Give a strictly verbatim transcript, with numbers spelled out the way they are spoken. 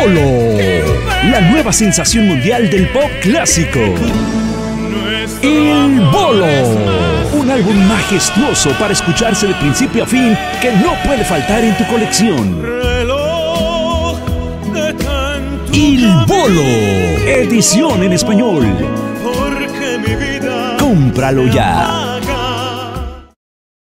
Bolo, la nueva sensación mundial del pop clásico. El Bolo, un álbum majestuoso para escucharse de principio a fin que no puede faltar en tu colección. El Bolo, edición en español. Cómpralo ya.